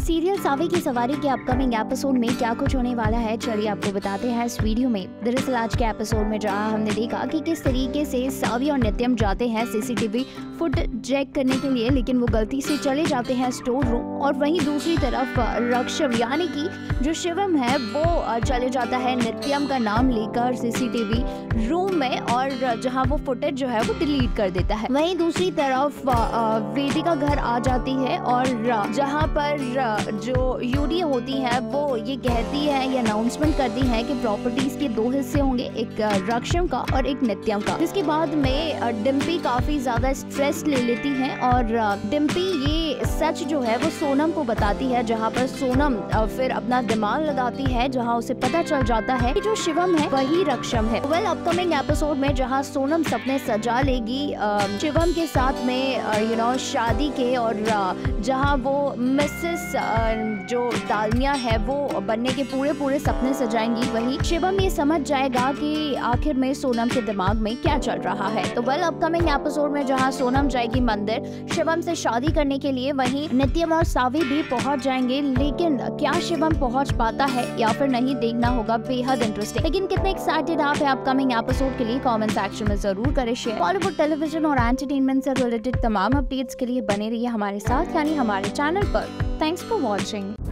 Serial सावी की सवारी के अपकमिंग एपिसोड में क्या कुछ होने वाला है, चलिए आपको बताते हैं इस वीडियो में। दरअसल आज के एपिसोड में जहां हमने देखा कि किस तरीके से सावी और नित्यम जाते हैं सीसीटीवी फुट चेक करने के लिए, लेकिन वो गलती से चले जाते हैं स्टोर रूम, और वहीं दूसरी तरफ रक्षम यानी कि जो शिवम है वो चले जाता है नित्यम का नाम लेकर सीसीटीवी रूम में, और जहां वो फुटेज जो है वो डिलीट कर देता है। वहीं दूसरी तरफ वेदिका घर आ जाती है और जहां पर जो यूडी होती है वो ये कहती है, ये अनाउंसमेंट करती है कि प्रॉपर्टीज के दो हिस्से होंगे, एक रक्षम का और एक नित्यम का। जिसके बाद में डिम्पी काफी ज्यादा स्ट्रेस ले लेती है और डिम्पी ये सच जो है वो सोनम को बताती है, जहां पर सोनम फिर अपना दिमाग लगाती है, जहां उसे पता चल जाता है कि जो शिवम है वही रक्षम है। वेल अपकमिंग एपिसोड में जहां सोनम सपने सजा लेगी शिवम के साथ में शादी के, और जहां वो मिसेस जो दालमिया है वो बनने के पूरे सपने सजाएंगी, वही शिवम ये समझ जाएगा कि आखिर में सोनम के दिमाग में क्या चल रहा है। तो वेल अपकमिंग एपिसोड में जहां सोनम जाएगी मंदिर शिवम से शादी करने के लिए, वहीं नित्यम और सावी भी पहुंच जाएंगे, लेकिन क्या शिवम पहुंच पाता है या फिर नहीं, देखना होगा। बेहद इंटरेस्टिंग। लेकिन कितने एक्साइटेड आप है अपकमिंग एपिसोड के लिए, कमेंट सेक्शन में जरूर करें शेयर। बॉलीवुड टेलीविजन और एंटरटेनमेंट से रिलेटेड तमाम अपडेट्स के लिए बने रहिए हमारे साथ, यानी हमारे चैनल पर। Thanks for watching.